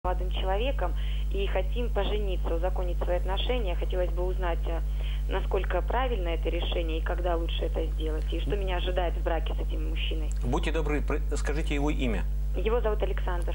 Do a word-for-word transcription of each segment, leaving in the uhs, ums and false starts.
молодым человеком и хотим пожениться, узаконить свои отношения. Хотелось бы узнать, насколько правильно это решение и когда лучше это сделать, и что меня ожидает в браке с этим мужчиной. Будьте добры, скажите его имя. Его зовут Александр.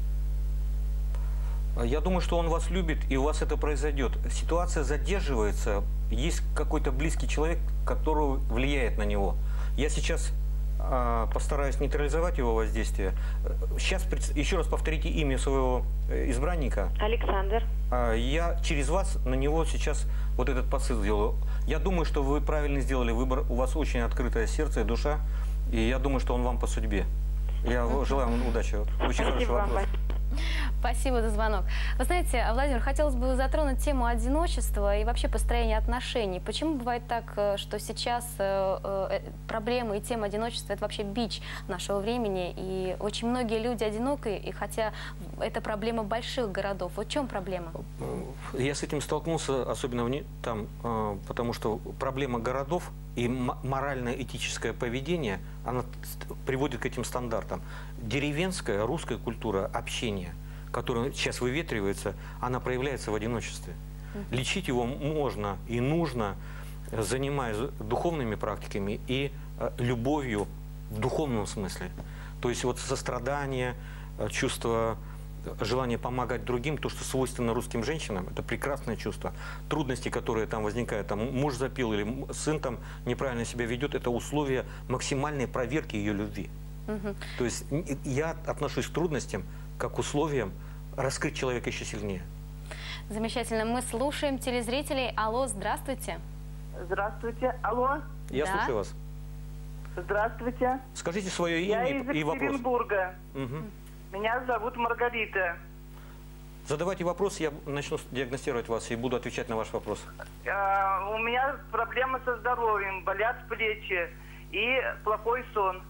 Я думаю, что он вас любит, и у вас это произойдет. Ситуация задерживается, есть какой-то близкий человек, который влияет на него. Я сейчас э, постараюсь нейтрализовать его воздействие. Сейчас еще раз повторите имя своего избранника. Александр. Э, я через вас на него сейчас вот этот посыл сделаю. Я думаю, что вы правильно сделали выбор. У вас очень открытое сердце и душа, и я думаю, что он вам по судьбе. Я желаю вам удачи. Очень хороший вопрос. Спасибо за звонок. Вы знаете, Владимир, хотелось бы затронуть тему одиночества и вообще построения отношений. Почему бывает так, что сейчас проблемы и тема одиночества – это вообще бич нашего времени, и очень многие люди одиноки, и хотя это проблема больших городов. Вот в чем проблема? Я с этим столкнулся, особенно в, там, потому что проблема городов и морально-этическое поведение, она приводит к этим стандартам. Деревенская русская культура общения, которая сейчас выветривается, она проявляется в одиночестве. Лечить его можно и нужно, занимаясь духовными практиками и любовью в духовном смысле. То есть вот сострадание, чувство, желание помогать другим, то, что свойственно русским женщинам, это прекрасное чувство. Трудности, которые там возникают, там муж запил или сын там неправильно себя ведет, это условия максимальной проверки ее любви. Угу. То есть я отношусь к трудностям как к условиям раскрыть человека еще сильнее. Замечательно. Мы слушаем телезрителей. Алло, здравствуйте. Здравствуйте. Алло. Я да. слушаю вас. Здравствуйте. Скажите свое имя Я из и вопрос. Екатеринбурга. Угу. Меня зовут Маргарита. Задавайте вопрос, я начну диагностировать вас и буду отвечать на ваш вопрос. А, у меня проблемы со здоровьем, болят плечи и плохой сон.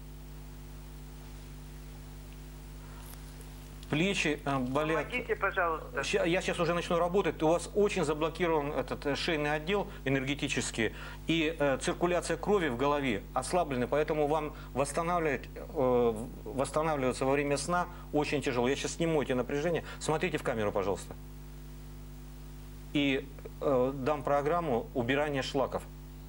Плечи э, болят. Помогите, пожалуйста. Я сейчас уже начну работать. У вас очень заблокирован этот шейный отдел энергетический, и э, циркуляция крови в голове ослаблена, поэтому вам восстанавливать, э, восстанавливаться во время сна очень тяжело. Я сейчас сниму эти напряжения. Смотрите в камеру, пожалуйста. И э, дам программу убирания шлаков.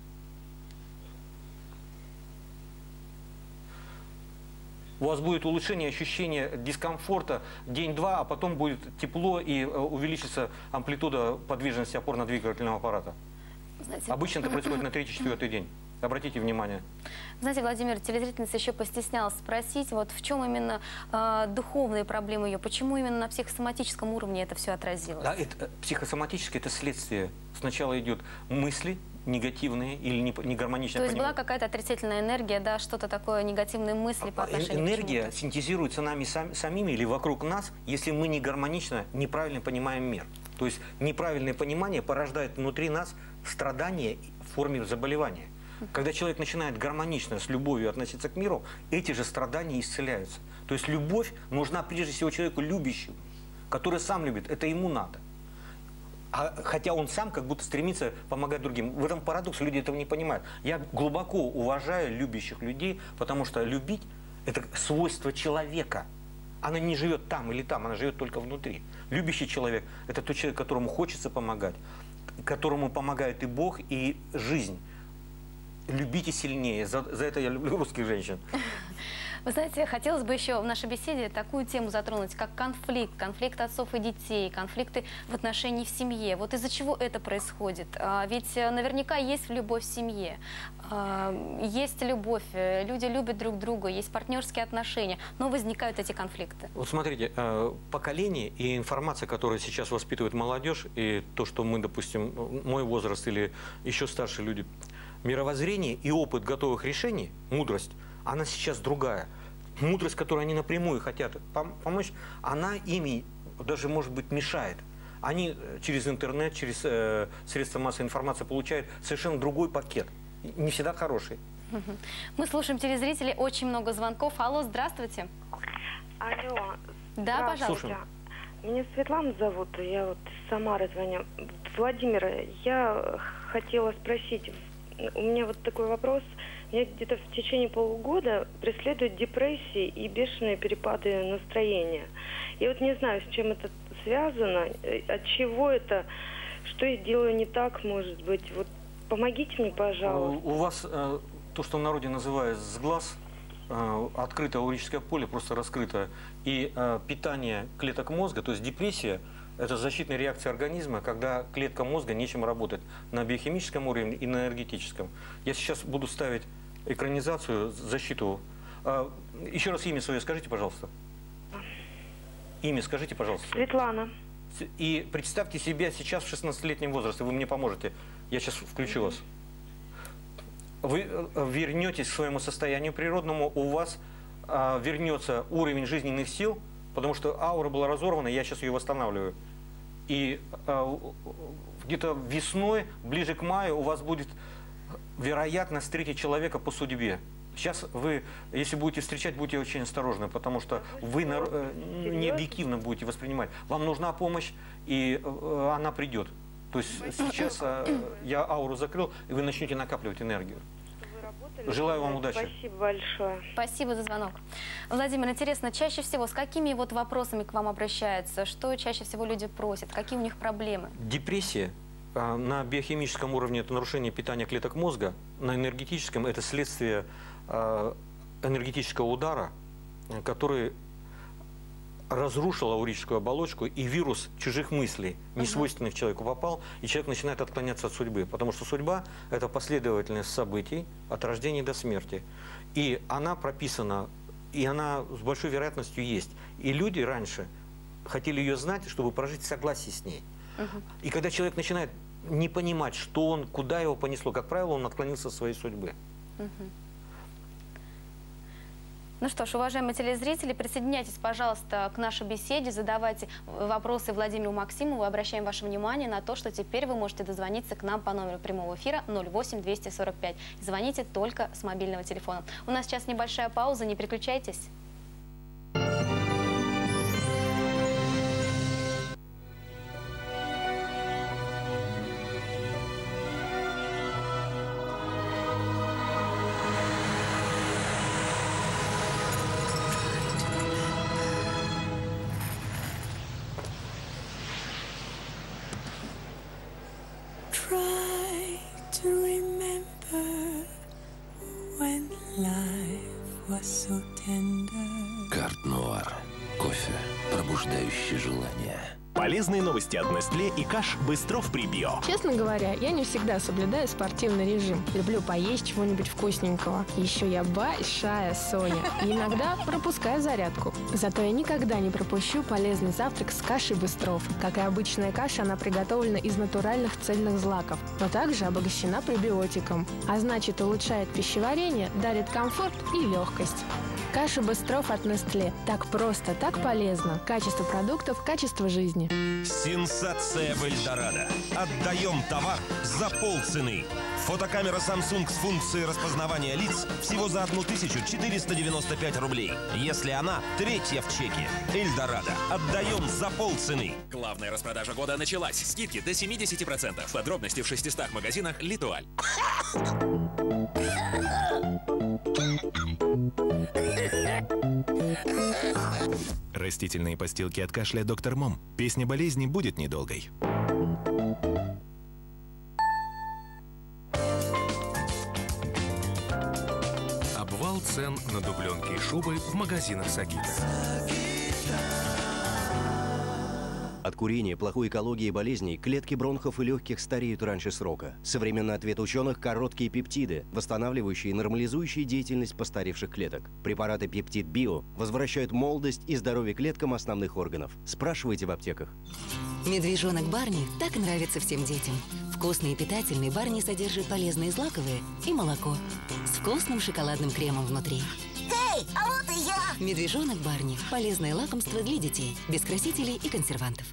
У вас будет улучшение ощущения дискомфорта день-два, а потом будет тепло и увеличится амплитуда подвижности опорно-двигательного аппарата. Знаете, обычно это происходит на третий-четвертый день. Обратите внимание. Знаете, Владимир, телезрительница еще постеснялась спросить, вот в чем именно э, духовные проблемы ее, почему именно на психосоматическом уровне это все отразилось? Да, это, психосоматическое – это следствие. Сначала идет мысли негативные или негармоничные. То есть была какая-то отрицательная энергия, да, что-то такое, негативные мысли по отношению энергия к чему-то? Синтезируется нами сам, самими или вокруг нас, если мы негармонично, неправильно понимаем мир. То есть неправильное понимание порождает внутри нас страдания в форме заболевания. Когда человек начинает гармонично, с любовью относиться к миру, эти же страдания исцеляются. То есть любовь нужна прежде всего человеку любящему, который сам любит, это ему надо. А, хотя он сам как будто стремится помогать другим. В этом парадокс, люди этого не понимают. Я глубоко уважаю любящих людей, потому что любить – это свойство человека. Она не живет там или там, она живет только внутри. Любящий человек – это тот человек, которому хочется помогать, которому помогает и Бог, и жизнь. Любите сильнее. За, за это я люблю русских женщин. Вы знаете, хотелось бы еще в нашей беседе такую тему затронуть, как конфликт, конфликт отцов и детей, конфликты в отношении в семье. Вот из-за чего это происходит? А, ведь наверняка есть любовь в семье, а, есть любовь, люди любят друг друга, есть партнерские отношения, но возникают эти конфликты. Вот смотрите, поколение и информация, которая сейчас воспитывает молодежь, и то, что мы, допустим, мой возраст или еще старшие люди, мировоззрение и опыт готовых решений, мудрость, она сейчас другая. Мудрость, которую они напрямую хотят помочь, она ими даже, может быть, мешает. Они через интернет, через э, средства массовой информации получают совершенно другой пакет. Не всегда хороший. Мы слушаем телезрителей, очень много звонков. Алло, здравствуйте. Алло. Да, пожалуйста. Слушаем. Меня Светлана зовут, я вот из Самары звоню. Владимир, я хотела спросить, у меня вот такой вопрос. Меня где-то в течение полугода преследуют депрессии и бешеные перепады настроения. Я вот не знаю, с чем это связано, от чего это, что я делаю не так, может быть. Вот помогите мне, пожалуйста. У вас э, то, что в народе называют сглаз, э, открытое аурическое поле, просто раскрытое, и э, питание клеток мозга, то есть депрессия, это защитная реакция организма, когда клетка мозга нечем работает на биохимическом уровне и на энергетическом. Я сейчас буду ставить экранизацию, защиту. Э, еще раз имя свое скажите, пожалуйста. Имя скажите, пожалуйста. Светлана. И представьте себя сейчас в шестнадцатилетнем возрасте, вы мне поможете. Я сейчас включу вас. Вы вернетесь к своему состоянию природному, у вас а, вернется уровень жизненных сил, потому что аура была разорвана, я сейчас ее восстанавливаю. И а, где-то весной, ближе к маю, у вас будет вероятность встретить человека по судьбе. Сейчас вы, если будете встречать, будьте очень осторожны, потому что вы э, не объективно будете воспринимать. Вам нужна помощь, и э, она придет. То есть сейчас э, я ауру закрыл, и вы начнете накапливать энергию. Желаю вам удачи. Спасибо большое. Спасибо за звонок. Владимир, интересно, чаще всего с какими вот вопросами к вам обращаются? Что чаще всего люди просят? Какие у них проблемы? Депрессия. э, На биохимическом уровне это нарушение питания клеток мозга, на энергетическом это следствие энергетического удара, который разрушил аурическую оболочку, и вирус чужих мыслей, не свойственных человеку, попал, и человек начинает отклоняться от судьбы. Потому что судьба – это последовательность событий от рождения до смерти. И она прописана, и она с большой вероятностью есть. И люди раньше хотели ее знать, чтобы прожить в согласии с ней. Uh-huh. И когда человек начинает не понимать, что он, куда его понесло, как правило, он отклонился от своей судьбы. Uh-huh. Ну что ж, уважаемые телезрители, присоединяйтесь, пожалуйста, к нашей беседе, задавайте вопросы Владимиру Максимову. Обращаем ваше внимание на то, что теперь вы можете дозвониться к нам по номеру прямого эфира ноль восемь двести сорок пять. Звоните только с мобильного телефона. У нас сейчас небольшая пауза, не переключайтесь. Карт-Нуар. Кофе, пробуждающий желание. Полезные новости от Nestlé и Каш Быстров Прибио. Честно говоря, я не всегда соблюдаю спортивный режим. Люблю поесть чего-нибудь вкусненького. Еще я большая Соня. И иногда пропускаю зарядку. Зато я никогда не пропущу полезный завтрак с кашей Быстров. Как и обычная каша, она приготовлена из натуральных цельных злаков, но также обогащена пребиотиком. А значит, улучшает пищеварение, дарит комфорт и легкость. Каша Быстров от Nestlé. Так просто, так полезно. Качество продуктов, качество жизни. Сенсация в Эльдорадо. Отдаем товар за полцены. Фотокамера Samsung с функцией распознавания лиц всего за тысячу четыреста девяносто пять рублей. Если она третья в чеке. Эльдорадо. Отдаем за полцены. Главная распродажа года началась. Скидки до семидесяти процентов. Подробности в шестистах магазинах Литуаль. Растительные постилки от кашля «Доктор Мом». Песня болезни будет недолгой. Обвал цен на дубленки и шубы в магазинах «Сагита». От курения, плохой экологии и болезней клетки бронхов и легких стареют раньше срока. Современный ответ ученых – короткие пептиды, восстанавливающие и нормализующие деятельность постаревших клеток. Препараты Пептид Био возвращают молодость и здоровье клеткам основных органов. Спрашивайте в аптеках. Медвежонок Барни так нравится всем детям. Вкусный и питательный Барни содержит полезные злаковые и молоко с вкусным шоколадным кремом внутри. Эй, а вот и я! Медвежонок Барни – полезное лакомство для детей, без красителей и консервантов.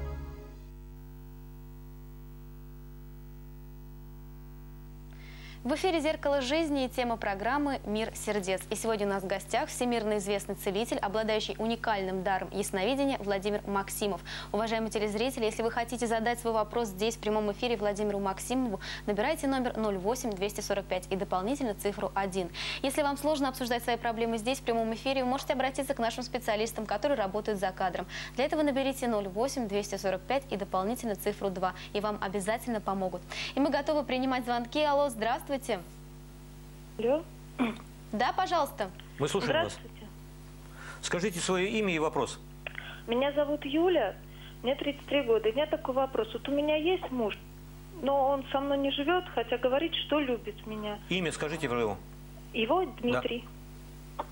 В эфире «Зеркало жизни» и тема программы «Мир сердец». И сегодня у нас в гостях всемирно известный целитель, обладающий уникальным даром ясновидения Владимир Максимов. Уважаемые телезрители, если вы хотите задать свой вопрос здесь, в прямом эфире, Владимиру Максимову, набирайте номер ноль восемь двести сорок пять и дополнительно цифру один. Если вам сложно обсуждать свои проблемы здесь, в прямом эфире, вы можете обратиться к нашим специалистам, которые работают за кадром. Для этого наберите ноль восемь двести сорок пять и дополнительно цифру два, и вам обязательно помогут. И мы готовы принимать звонки. Алло, здравствуйте. Алло. Да, пожалуйста. Мы слушаем вас. Скажите свое имя и вопрос. Меня зовут Юля, мне тридцать три года. И у меня такой вопрос. Вот у меня есть муж, но он со мной не живет, хотя говорит, что любит меня. Имя скажите про его. Его Дмитрий. Да.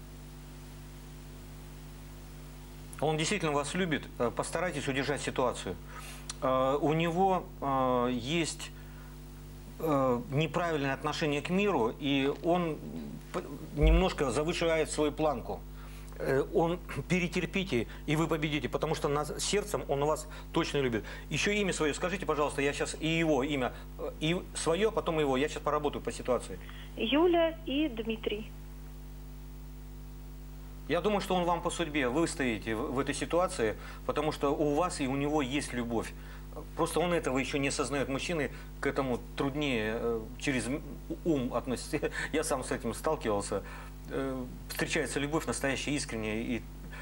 Он действительно вас любит. Постарайтесь удержать ситуацию. У него есть неправильное отношение к миру, и он немножко завышает свою планку. Он перетерпите, и вы победите, потому что на сердцем он вас точно любит. Еще имя свое скажите, пожалуйста, я сейчас и его имя, и свое, потом его, я сейчас поработаю по ситуации. Юля и Дмитрий. Я думаю, что он вам по судьбе выстоите в, в этой ситуации, потому что у вас и у него есть любовь. Просто он этого еще не осознает. Мужчины к этому труднее э, через ум относятся. Я сам с этим сталкивался. Э, встречается любовь настоящая, искренняя, и,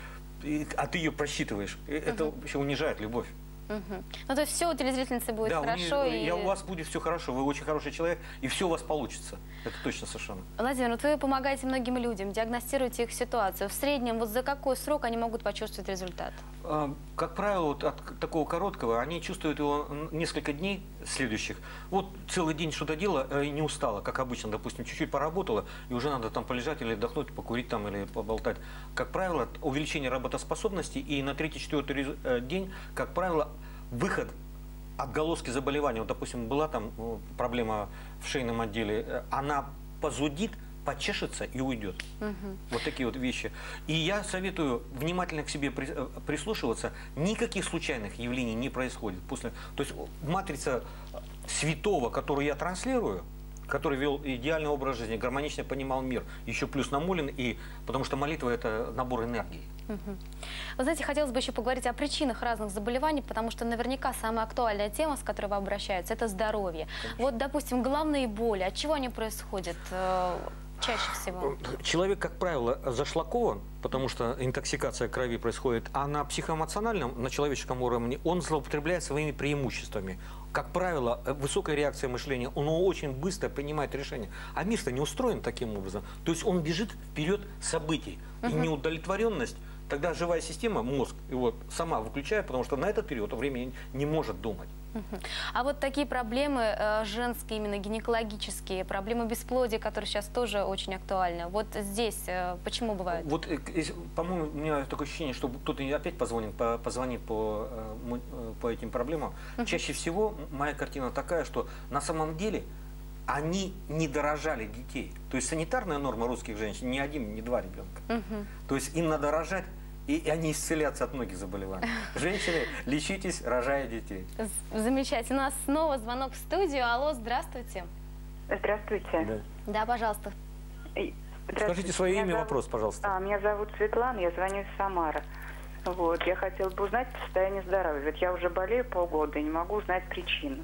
и, а ты ее просчитываешь. И это Угу. вообще унижает любовь. Угу. Ну, то есть все у телезрительницы будет да, хорошо. У, нее, и... я, у вас будет все хорошо, вы очень хороший человек, и все у вас получится. Это точно совершенно. Владимир, вот вы помогаете многим людям, диагностируете их ситуацию. В среднем, вот за какой срок они могут почувствовать результат? Как правило, вот от такого короткого, они чувствуют его несколько дней следующих. Вот целый день что-то делала и не устала, как обычно, допустим, чуть-чуть поработала, и уже надо там полежать или отдохнуть, покурить там или поболтать. Как правило, увеличение работоспособности, и на третий-четвертый день, как правило, выход, отголоски заболевания. Вот, допустим, была там проблема в шейном отделе, она позудит, почешется и уйдет. Угу. Вот такие вот вещи. И я советую внимательно к себе прислушиваться. Никаких случайных явлений не происходит. После... То есть матрица святого, которую я транслирую, который вел идеальный образ жизни, гармонично понимал мир, еще плюс намолен, и... потому что молитва – это набор энергии. Угу. Вы знаете, хотелось бы еще поговорить о причинах разных заболеваний, потому что наверняка самая актуальная тема, с которой вы обращаетесь, это здоровье. Конечно. Вот, допустим, головные боли, от чего они происходят э, чаще всего? Человек, как правило, зашлакован, потому что интоксикация крови происходит, а на психоэмоциональном, на человеческом уровне он злоупотребляет своими преимуществами. Как правило, высокая реакция мышления, он очень быстро принимает решения. А мир-то не устроен таким образом. То есть он бежит вперед событий. И неудовлетворенность, тогда живая система, мозг, его сама выключает, потому что на этот период времени не может думать. А вот такие проблемы э, женские, именно гинекологические, проблемы бесплодия, которые сейчас тоже очень актуальны. Вот здесь э, почему бывает? Вот, э, по-моему, у меня такое ощущение, что кто-то опять позвонит, по, позвонит по, э, по этим проблемам. Uh-huh. Чаще всего моя картина такая, что на самом деле они не дорожали детей. То есть санитарная норма русских женщин не один, не два ребенка. Uh-huh. То есть им надо рожать, и они исцелятся от многих заболеваний. Женщины, лечитесь, рожая детей. Замечательно. У нас снова звонок в студию. Алло, здравствуйте. Здравствуйте. Да, да, пожалуйста. Скажите свое имя и зовут... вопрос, пожалуйста. А, меня зовут Светлана, я звоню из Самары. Вот, я хотела бы узнать состояние здоровья. Ведь я уже болею полгода и не могу узнать причину.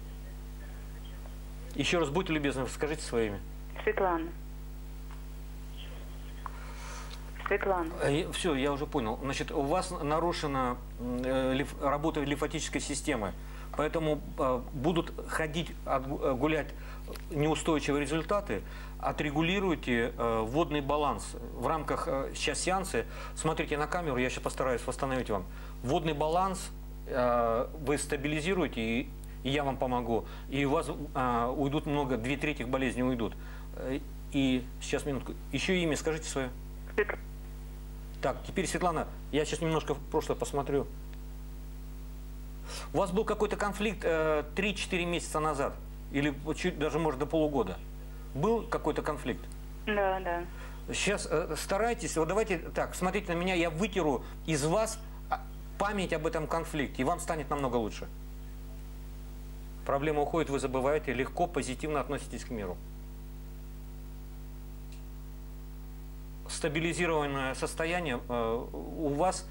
Еще раз, будьте любезны, скажите свое имя. Светлана. Светлана. Все, я уже понял. Значит, у вас нарушена э, лиф, работа лимфатической системы, поэтому э, будут ходить, от, гулять неустойчивые результаты. Отрегулируйте э, водный баланс в рамках э, сейчас сеансы. Смотрите на камеру, я сейчас постараюсь восстановить вам. Водный баланс э, вы стабилизируете, и, и я вам помогу. И у вас э, уйдут много, две трети болезней уйдут. И сейчас минутку. Еще имя скажите свое. Так, теперь, Светлана, я сейчас немножко в прошлое посмотрю. У вас был какой-то конфликт э, три-четыре месяца назад? Или чуть даже, может, до полугода? Был какой-то конфликт? Да, да. Сейчас э, старайтесь, вот давайте так, смотрите на меня, я вытеру из вас память об этом конфликте, и вам станет намного лучше. Проблема уходит, вы забываете, легко, позитивно относитесь к миру. стабилизированное состояние, э, у вас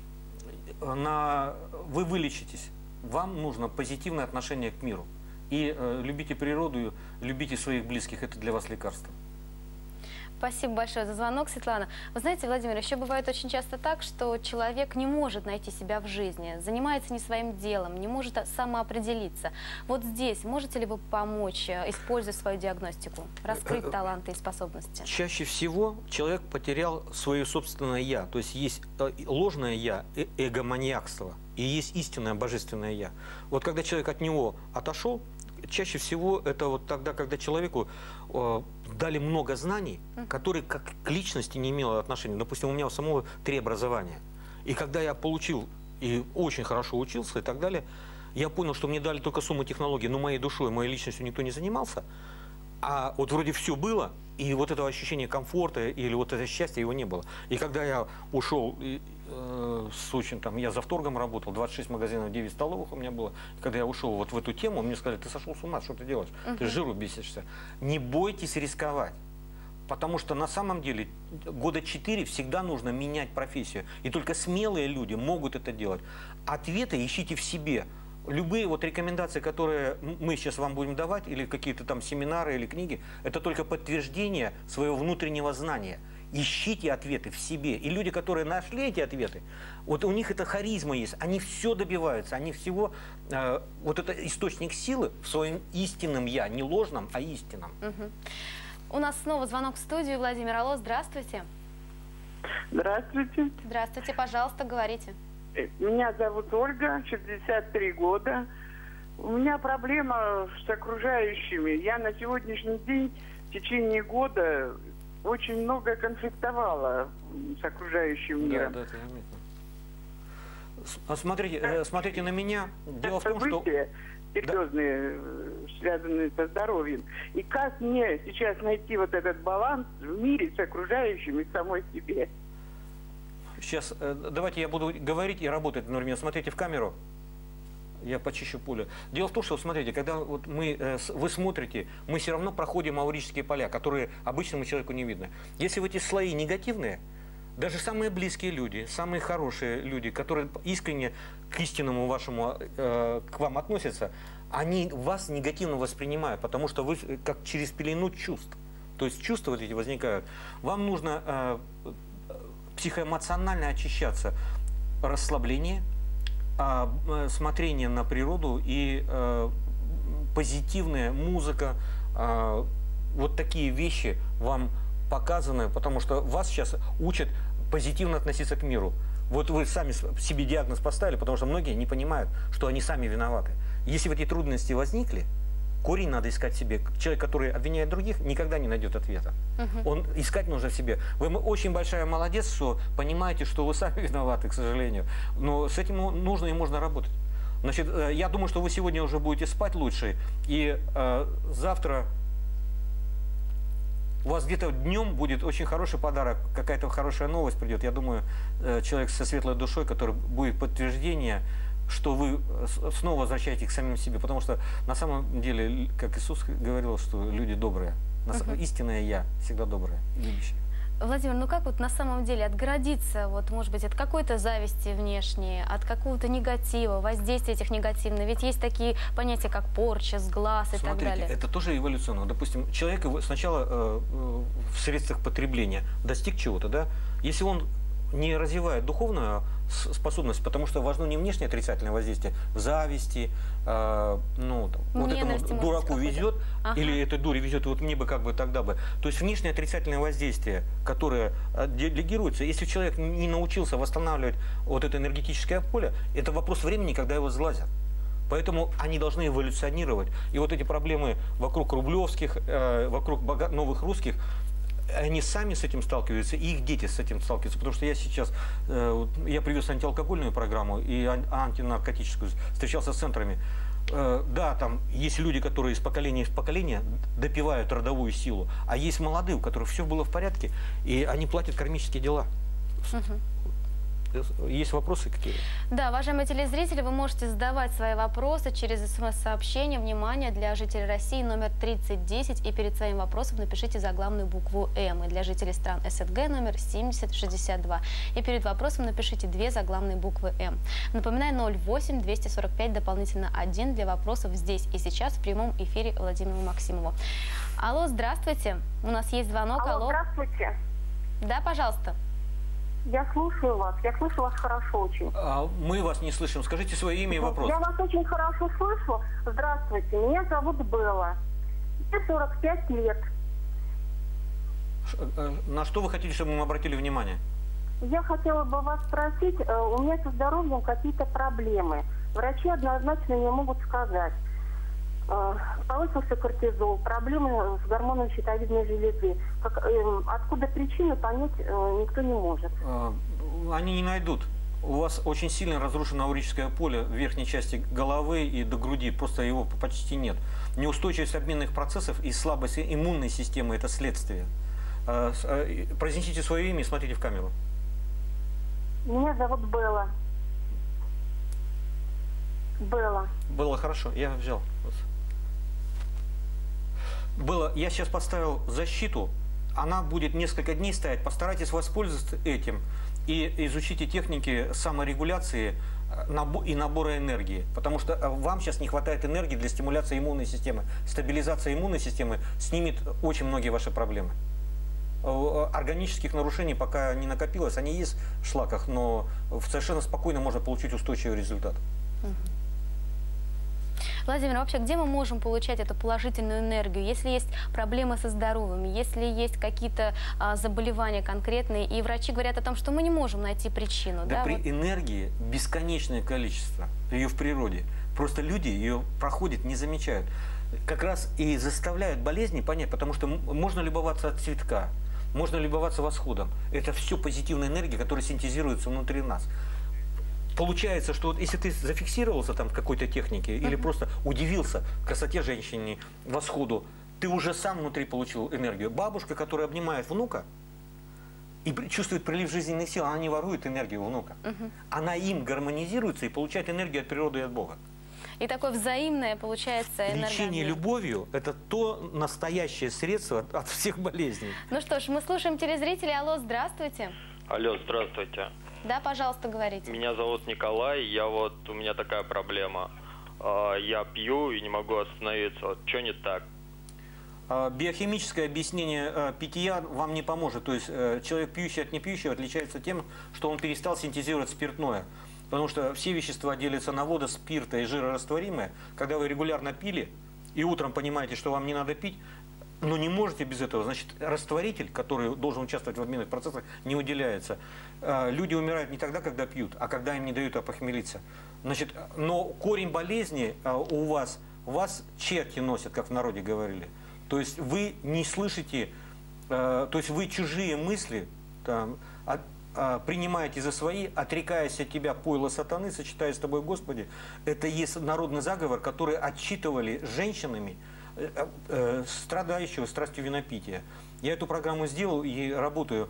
на, вы вылечитесь. Вам нужно позитивное отношение к миру. И э, любите природу, любите своих близких. Это для вас лекарство. Спасибо большое за звонок, Светлана. Вы знаете, Владимир, еще бывает очень часто так, что человек не может найти себя в жизни, занимается не своим делом, не может самоопределиться. Вот здесь можете ли вы помочь, используя свою диагностику, раскрыть таланты и способности? Чаще всего человек потерял свое собственное «я». То есть есть ложное «я», эгоманьякство, и есть истинное божественное «я». Вот когда человек от него отошел, чаще всего это вот тогда, когда человеку э, дали много знаний, которые как к личности не имело отношения. Допустим, у меня у самого три образования. И когда я получил и очень хорошо учился и так далее, я понял, что мне дали только сумму технологий, но моей душой, моей личностью никто не занимался. А вот вроде все было, и вот этого ощущения комфорта или вот это счастья его не было. И когда я ушел э, с очень, там, я завторгом работал, двадцать шесть магазинов, девять столовых у меня было. И когда я ушел вот в эту тему, мне сказали: ты сошел с ума, что ты делаешь? Uh-huh. Ты с жиру бесишься. Не бойтесь рисковать. Потому что на самом деле года четыре всегда нужно менять профессию. И только смелые люди могут это делать. Ответы ищите в себе. Любые вот рекомендации, которые мы сейчас вам будем давать, или какие-то там семинары или книги, это только подтверждение своего внутреннего знания. Ищите ответы в себе. И люди, которые нашли эти ответы, вот у них это харизма есть, они все добиваются, они всего, э, вот это источник силы в своем истинном «я», не ложном, а истинном. Угу. У нас снова звонок в студию. Владимир, алло, здравствуйте. Здравствуйте. Здравствуйте, пожалуйста, говорите. Меня зовут Ольга, шестьдесят три года. У меня проблема с окружающими. Я на сегодняшний день в течение года очень много конфликтовала с окружающим миром. Да, да, это заметно. Смотрите, смотрите на меня. Дело в том, что... серьезные, да, связанные со здоровьем. И как мне сейчас найти вот этот баланс в мире с окружающими, самой себе? Сейчас, давайте я буду говорить и работать одновременно. Смотрите в камеру. Я почищу поле. Дело в том, что, смотрите, когда вот мы, вы смотрите, мы все равно проходим аурические поля, которые обычному человеку не видны. Если в эти слои негативные, даже самые близкие люди, самые хорошие люди, которые искренне к истинному вашему, э, к вам относятся, они вас негативно воспринимают, потому что вы как через пелену чувств. То есть чувства вот эти возникают. Вам нужно э, психоэмоционально очищаться. Расслабление, э, смотрение на природу и э, позитивная музыка. Э, вот такие вещи вам показаны, потому что вас сейчас учат позитивно относиться к миру. Вот вы сами себе диагноз поставили, потому что многие не понимают, что они сами виноваты. Если вот эти трудности возникли, корень надо искать в себе. Человек, который обвиняет других, никогда не найдет ответа. Uh-huh. Он искать нужно в себе. Вы очень большая молодец, что понимаете, что вы сами виноваты, к сожалению. Но с этим нужно и можно работать. Значит, я думаю, что вы сегодня уже будете спать лучше, и э, завтра у вас где-то днем будет очень хороший подарок, какая-то хорошая новость придет. Я думаю, человек со светлой душой, который будет подтверждение, что вы снова возвращаетесь к самим себе. Потому что на самом деле, как Иисус говорил, что люди добрые. Uh-huh. Истинное «Я» всегда доброе, любящее. Владимир, ну как вот на самом деле отгородиться, вот, может быть, от какой-то зависти внешней, от какого-то негатива, воздействия этих негативных? Ведь есть такие понятия, как порча, сглаз и Смотрите, так далее. Это тоже эволюционно. Допустим, человек сначала э, в средствах потребления достиг чего-то, да? Если он не развивает духовную способность, потому что важно не внешнее отрицательное воздействие, в зависти, э, ну, вот этому дураку везет, ага. или этой дуре везет, вот мне бы как бы тогда бы. То есть внешнее отрицательное воздействие, которое делегируется, если человек не научился восстанавливать вот это энергетическое поле, это вопрос времени, когда его сглазят. Поэтому они должны эволюционировать. И вот эти проблемы вокруг рублевских, э, вокруг новых русских, они сами с этим сталкиваются, и их дети с этим сталкиваются. Потому что я сейчас, э, я привез антиалкогольную программу и антинаркотическую, встречался с центрами. Э, да, там есть люди, которые из поколения в поколение допивают родовую силу, а есть молодые, у которых все было в порядке, и они платят кармические дела. Угу. есть вопросы какие-то? Да, уважаемые телезрители, вы можете задавать свои вопросы через смс-сообщение. Внимание, для жителей России номер тридцать десять. И перед своим вопросом напишите заглавную букву М. И для жителей стран СНГ номер семьдесят шестьдесят два. И перед вопросом напишите две заглавные буквы М. Напоминаю, ноль восемь двести сорок пять дополнительно один для вопросов здесь и сейчас в прямом эфире Владимиру Максимову. Алло, здравствуйте. У нас есть звонок. Алло, Алло. Здравствуйте. Да, пожалуйста. Я слушаю вас. Я слышу вас хорошо очень. А, мы вас не слышим. Скажите свое имя и вопрос. Я вас очень хорошо слышу. Здравствуйте. Меня зовут Белла. Мне сорок пять лет. Ш, на что вы хотите, чтобы мы обратили внимание? Я хотела бы вас спросить, у меня со здоровьем какие-то проблемы. Врачи однозначно не могут сказать. Повысился кортизол, проблемы с гормоном щитовидной железы. Как, э, откуда причины, понять э, никто не может. Они не найдут. У вас очень сильно разрушено аурическое поле в верхней части головы и до груди. Просто его почти нет. Неустойчивость обменных процессов и слабость иммунной системы – это следствие. Произнесите свое имя и смотрите в камеру. Меня зовут Белла. Белла. Было хорошо, я взял. Было, я сейчас поставил защиту, она будет несколько дней стоять. Постарайтесь воспользоваться этим и изучите техники саморегуляции и набора энергии. Потому что вам сейчас не хватает энергии для стимуляции иммунной системы. Стабилизация иммунной системы снимет очень многие ваши проблемы. Органических нарушений пока не накопилось, они есть в шлаках, но совершенно спокойно можно получить устойчивый результат. Владимир, вообще, где мы можем получать эту положительную энергию, если есть проблемы со здоровьем, если есть какие-то а, заболевания конкретные, и врачи говорят о том, что мы не можем найти причину? Да, да при вот. Энергии бесконечное количество, ее в природе. Просто люди ее проходят, не замечают. Как раз и заставляют болезни понять, потому что можно любоваться от цветка, можно любоваться восходом. Это все позитивная энергия, которая синтезируется внутри нас. Получается, что вот если ты зафиксировался там в какой-то технике или uh-huh. просто удивился красоте женщины, восходу, ты уже сам внутри получил энергию. Бабушка, которая обнимает внука и чувствует прилив жизненных сил, она не ворует энергию внука. Uh-huh. Она им гармонизируется и получает энергию от природы и от Бога. И такое взаимное получается энергия. Лечение любовью – это то настоящее средство от всех болезней. Ну что ж, мы слушаем телезрителей. Алло, здравствуйте. Алло, здравствуйте. Да, пожалуйста, говорите. Меня зовут Николай, я вот, у меня такая проблема. Я пью и не могу остановиться. Вот, что не так? Биохимическое объяснение питья вам не поможет. То есть человек, пьющий от непьющего, отличается тем, что он перестал синтезировать спиртное. Потому что все вещества делятся на воду, спирта и жирорастворимые. Когда вы регулярно пили и утром понимаете, что вам не надо пить, но не можете без этого, значит, растворитель, который должен участвовать в обменных процессах, не выделяется. Люди умирают не тогда, когда пьют, а когда им не дают опохмелиться. Значит, но корень болезни у вас, вас черти носят, как в народе говорили. То есть вы не слышите, то есть вы чужие мысли там, от, принимаете за свои, отрекаясь от тебя, пойло сатаны, сочетаясь с тобой, Господи. Это есть народный заговор, который отчитывали женщинами, страдающего страстью винопития. Я эту программу сделал и работаю.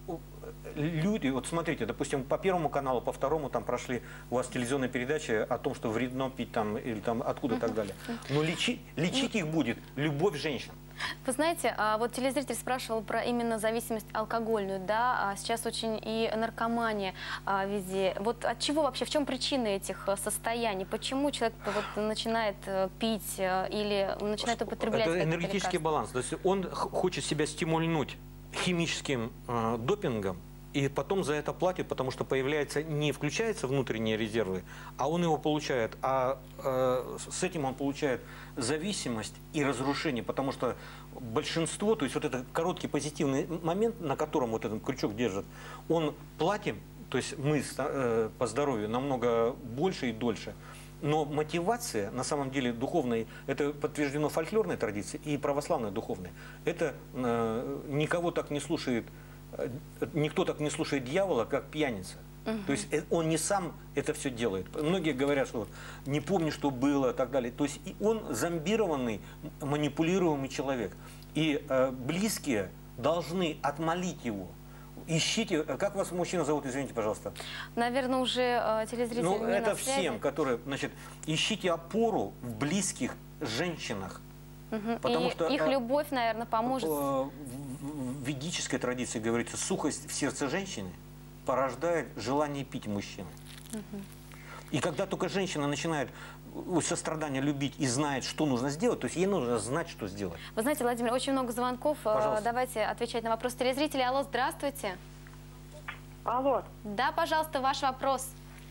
Люди, вот смотрите, допустим, по Первому каналу, по Второму там прошли у вас телевизионные передачи о том, что вредно пить там или там откуда и так далее. Но лечи, лечить их будет любовь женщин. Вы знаете, вот телезритель спрашивал про именно зависимость алкогольную, да, а сейчас очень и наркомания везде. Вот от чего вообще, в чем причины этих состояний? Почему человек вот начинает пить или начинает употреблять? Это энергетический баланс. То есть он хочет себя стимульнуть химическим э, допингом, и потом за это платит, потому что появляется, не включаются внутренние резервы, а он его получает. А э, с этим он получает зависимость и разрушение, потому что большинство, то есть вот этот короткий позитивный момент, на котором вот этот крючок держит, он платим, то есть мы э, по здоровью намного больше и дольше. Но мотивация, на самом деле, духовной, это подтверждено фольклорной традицией и православной духовной. Это э, никого так не слушает, э, никто так не слушает дьявола, как пьяница. Uh-huh. То есть э, он не сам это все делает. Многие говорят, что не помню, что было, и так далее. То есть и он зомбированный, манипулируемый человек. И э, близкие должны отмолить его. ищите, как вас мужчина зовут, извините, пожалуйста? Наверное, уже э, телезрители Ну, не это на связи. всем, которые, значит, ищите опору в близких женщинах. Угу. Потому И что их а, любовь, наверное, поможет. В, в ведической традиции говорится, сухость в сердце женщины порождает желание пить мужчины. Угу. И когда только женщина начинает сострадание любить и знает, что нужно сделать, то есть ей нужно знать, что сделать. Вы знаете, Владимир, очень много звонков. Пожалуйста. Давайте отвечать на вопрос телезрителей. Алло, здравствуйте. Алло. Да, пожалуйста, ваш вопрос.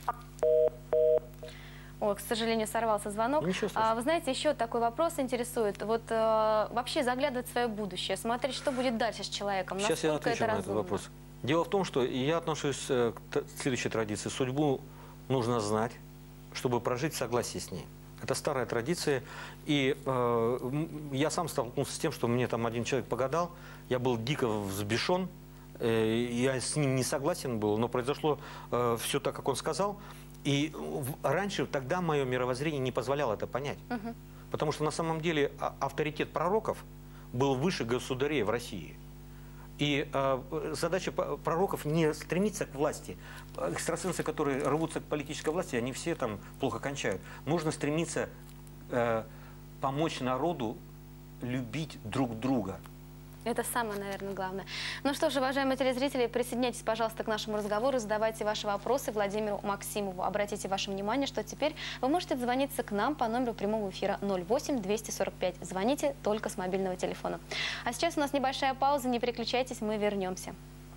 Ой, к сожалению, сорвался звонок. А, вы знаете, еще такой вопрос интересует. Вот э, вообще заглядывать в свое будущее, смотреть, что будет дальше с человеком. Сейчас я отвечу это на разумно? этот вопрос. Дело в том, что я отношусь к следующей традиции. Судьбу нужно знать, чтобы прожить в согласии с ней. Это старая традиция. И э, я сам столкнулся с тем, что мне там один человек погадал. Я был дико взбешен. Э, я с ним не согласен был, но произошло э, все так, как он сказал. И раньше, тогда мое мировоззрение не позволяло это понять. Угу. Потому что на самом деле авторитет пророков был выше государей в России. И э, задача пророков не стремиться к власти. Экстрасенсы, которые рвутся к политической власти, они все там плохо кончают. Нужно стремиться э, помочь народу любить друг друга. Это самое, наверное, главное. Ну что ж, уважаемые телезрители, присоединяйтесь, пожалуйста, к нашему разговору, задавайте ваши вопросы Владимиру Максимову. Обратите ваше внимание, что теперь вы можете дозвониться к нам по номеру прямого эфира ноль восемь двести сорок пять. Звоните только с мобильного телефона. А сейчас у нас небольшая пауза, не переключайтесь, мы вернемся.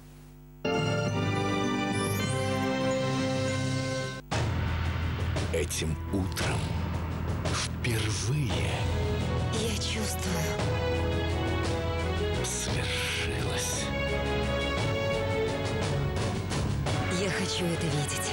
Этим утром впервые я чувствую, свершилось. Я хочу это видеть.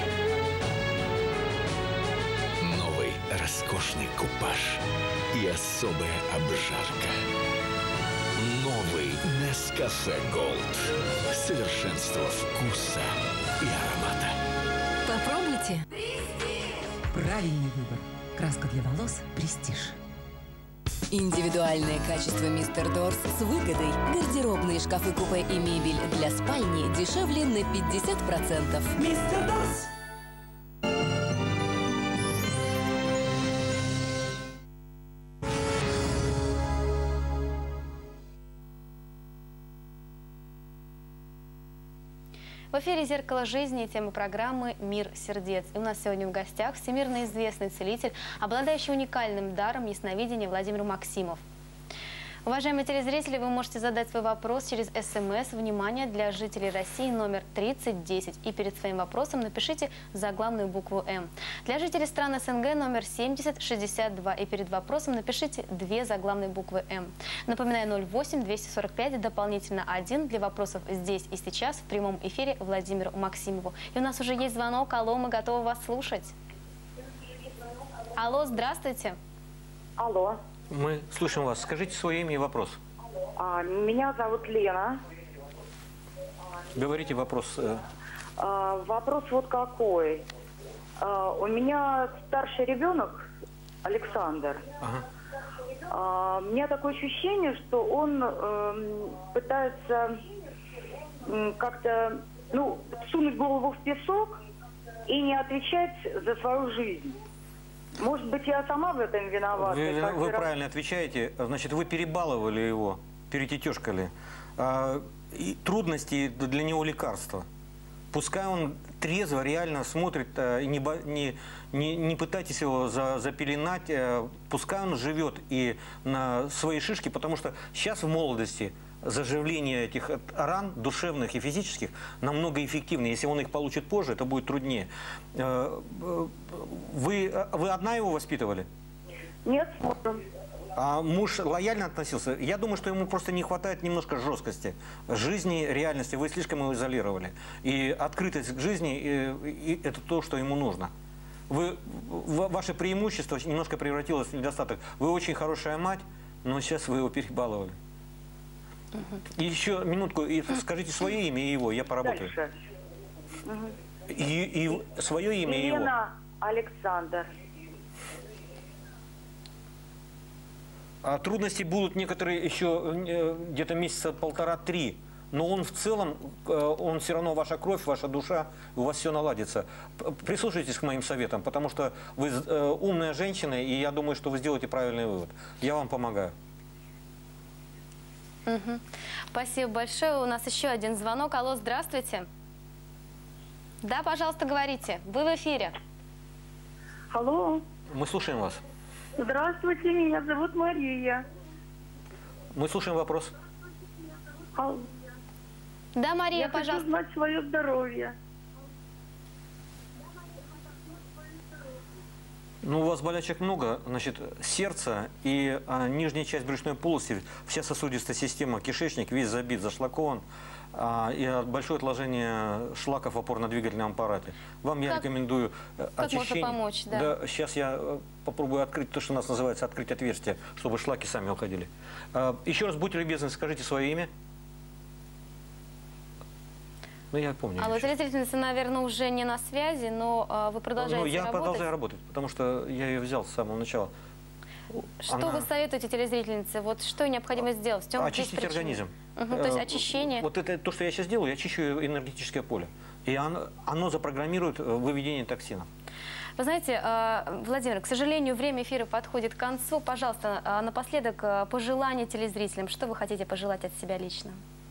Новый роскошный купаж и особая обжарка. Новый Nescafe Gold. Совершенство вкуса и аромата. Попробуйте. Правильный выбор. Краска для волос «Престиж». Индивидуальное качество Мистер Дорс с выгодой. Гардеробные шкафы, купе и мебель для спальни дешевле на пятьдесят процентов. Мистер Дорс! В эфире «Зеркало жизни» тема программы «Мир сердец». И у нас сегодня в гостях всемирно известный целитель, обладающий уникальным даром ясновидения Владимир Максимов. Уважаемые телезрители, вы можете задать свой вопрос через СМС «Внимание» для жителей России номер тридцать десять. И перед своим вопросом напишите заглавную букву «М». Для жителей стран СНГ номер семьдесят шестьдесят два. И перед вопросом напишите две заглавные буквы «М». Напоминаю, ноль восемь двести сорок пять, дополнительно один для вопросов здесь и сейчас в прямом эфире Владимиру Максимову. И у нас уже есть звонок. Алло, мы готовы вас слушать. Алло, здравствуйте. Алло. Мы слышим вас. Скажите свое имя и вопрос. А, меня зовут Лена. Говорите вопрос. А, вопрос вот какой. А, у меня старший ребенок, Александр. Ага. А, у меня такое ощущение, что он э, пытается э, как-то, ну, сунуть голову в песок и не отвечать за свою жизнь. Может быть, я сама в этом виновата. Вы, вы правильно отвечаете. Значит, вы перебаловали его, перететешкали. А, и трудности для него лекарства. Пускай он трезво, реально смотрит, а, и не, не, не, не пытайтесь его за, запеленать. А, пускай он живет и на свои шишки, потому что сейчас в молодости заживление этих ран, душевных и физических, намного эффективнее. Если он их получит позже, это будет труднее. Вы, вы одна его воспитывали? Нет. А муж лояльно относился? Я думаю, что ему просто не хватает немножко жесткости жизни, реальности. Вы слишком его изолировали. И открытость к жизни и, и это то, что ему нужно. Вы, ваше преимущество немножко превратилось в недостаток. Вы очень хорошая мать, но сейчас вы его перебаловали. И еще минутку, и скажите свое имя и его, я поработаю. Дальше. И, и свое имя и его. Елена Александр. А трудности будут некоторые еще где-то месяца полтора-три. но он в целом, э, он все равно ваша кровь, ваша душа, у вас все наладится. П- Прислушайтесь к моим советам, потому что вы э, умная женщина, и я думаю, что вы сделаете правильный вывод. Я вам помогаю. Мгм. Спасибо большое. У нас еще один звонок. Алло, здравствуйте. Да, пожалуйста, говорите. Вы в эфире. Алло. Мы слушаем вас. Здравствуйте, меня зовут Мария. Мы слушаем вопрос. Ал- Да, Мария, Я пожалуйста. хочу знать свое здоровье. Ну, у вас болячек много, значит, сердце и а, нижняя часть брюшной полости, вся сосудистая система, кишечник весь забит, зашлакован, а, и а, большое отложение шлаков в опорно-двигательном аппарате. Вам я Как- рекомендую э, как можно очищение. помочь, да? сейчас я э, попробую открыть то, что у нас называется открыть отверстие, чтобы шлаки сами уходили. А, еще раз, будьте любезны, скажите свое имя. Ну, я помню. Алло, телезрительница, наверное, уже не на связи, но а, вы продолжаете Ну, я работать. продолжаю работать, потому что я ее взял с самого начала. Что Она- вы советуете телезрительнице? Вот что необходимо сделать? В чем здесь Очистить причина? организм. Мгм, то есть Э, очищение. Вот это то, что я сейчас делаю, я очищу энергетическое поле. И оно, оно запрограммирует э, выведение токсинов. Вы знаете, э, Владимир, к сожалению, время эфира подходит к концу. Пожалуйста, э, напоследок э, пожелания телезрителям. Что вы хотите пожелать от себя лично?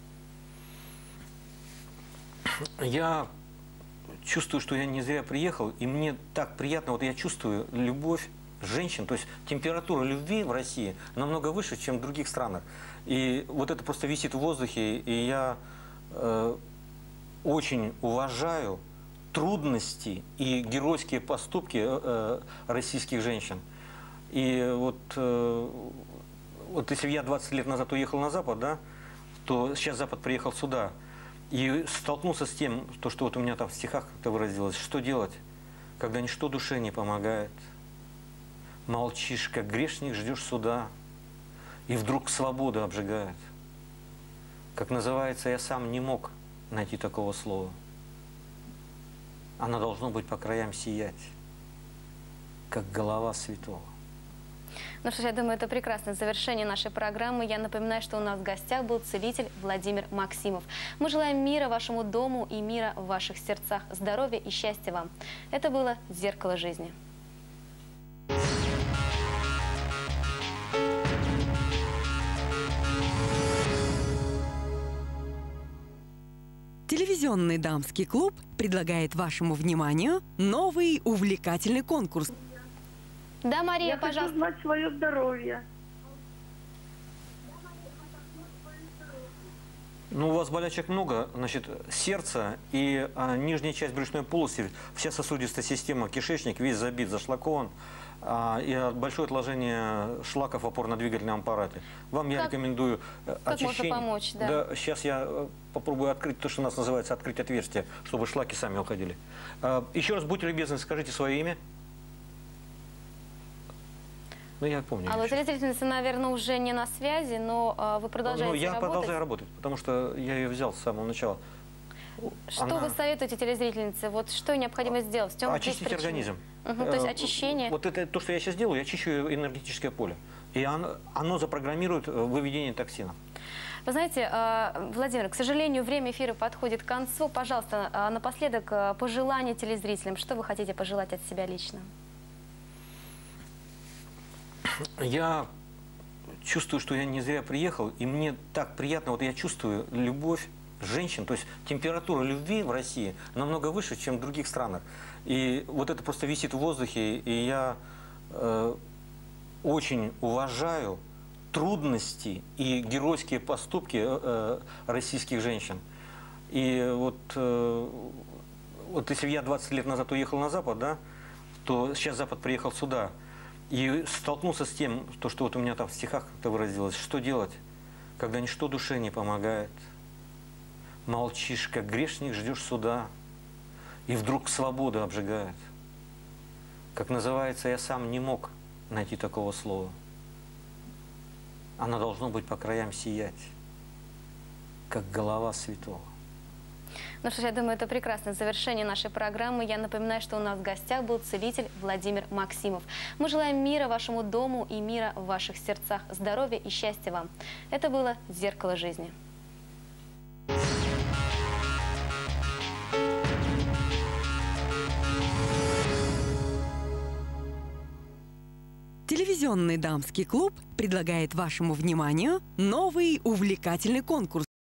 Я чувствую, что я не зря приехал, и мне так приятно, вот я чувствую любовь женщин, то есть температура любви в России намного выше, чем в других странах. И вот это просто висит в воздухе, и я э, очень уважаю трудности и геройские поступки э, российских женщин. И вот, э, вот если я двадцать лет назад уехал на Запад, да, то сейчас Запад приехал сюда. И столкнулся с тем, то, что вот у меня там в стихах как-то выразилось, что делать, когда ничто душе не помогает. Молчишь, как грешник, ждешь суда, и вдруг свобода обжигает. Как называется, я сам не мог найти такого слова. Оно должно быть по краям сиять, как голова святого. Ну что ж, я думаю, это прекрасное завершение нашей программы. Я напоминаю, что у нас в гостях был целитель Владимир Максимов. Мы желаем мира вашему дому и мира в ваших сердцах, здоровья и счастья вам. Это было «Зеркало жизни». Телевизионный дамский клуб предлагает вашему вниманию новый увлекательный конкурс. Да, Мария, Я пожалуйста. хочу знать свое здоровье. Ну, у вас болячек много, значит, сердце и а, нижняя часть брюшной полости, вся сосудистая система, кишечник весь забит, зашлакован, а, и а, большое отложение шлаков в опорно-двигательном аппарате. Вам я Как- рекомендую э, как можно очищение. помочь, да? сейчас я э, попробую открыть то, что у нас называется открыть отверстие, чтобы шлаки сами уходили. А, еще раз, будьте любезны, скажите свое имя. Ну, я помню. Алло, телезрительница, наверное, уже не на связи, но э, вы продолжаете Ну, я работать. продолжаю работать, потому что я ее взял с самого начала. Что Она- вы советуете телезрительнице? Вот что необходимо сделать? В чем здесь Очистить причина? организм. Мгм, то есть Э, очищение. Вот это то, что я сейчас делаю, я очищу энергетическое поле. И оно, оно запрограммирует э, выведение токсинов. Вы знаете, э, Владимир, к сожалению, время эфира подходит к концу. Пожалуйста, э, напоследок э, пожелания телезрителям. Что вы хотите пожелать от себя лично? Я чувствую, что я не зря приехал, и мне так приятно, вот я чувствую любовь женщин, то есть температура любви в России намного выше, чем в других странах. И вот это просто висит в воздухе, и я э, очень уважаю трудности и геройские поступки э, российских женщин. И вот, э, вот если я двадцать лет назад уехал на Запад, да, то сейчас Запад приехал сюда. И столкнулся с тем, то, что вот у меня там в стихах как-то выразилось, что делать, когда ничто душе не помогает. Молчишь, как грешник, ждешь суда, и вдруг свобода обжигает. Как называется, я сам не мог найти такого слова. Оно должно быть по краям сиять, как голова святого. Ну что ж, я думаю, это прекрасное завершение нашей программы. Я напоминаю, что у нас в гостях был целитель Владимир Максимов. Мы желаем мира вашему дому и мира в ваших сердцах, здоровья и счастья вам. Это было «Зеркало жизни». Телевизионный дамский клуб предлагает вашему вниманию новый увлекательный конкурс.